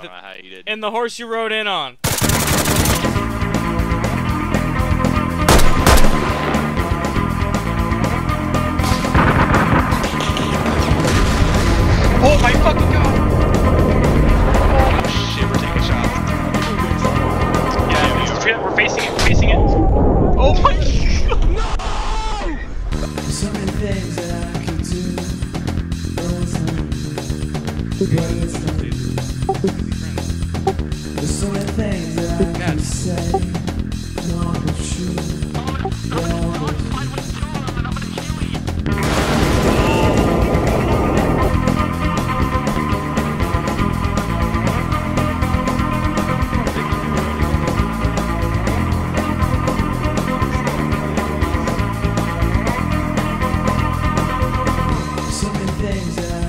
don't know how you did. And the horse you rode in on. Oh my fucking god! Oh shit, we're taking shots. Yeah, we're facing it, we're facing it. Oh my god! So many things that I could do, but it's not. There's so many things that I can say, not the truth. So many things that I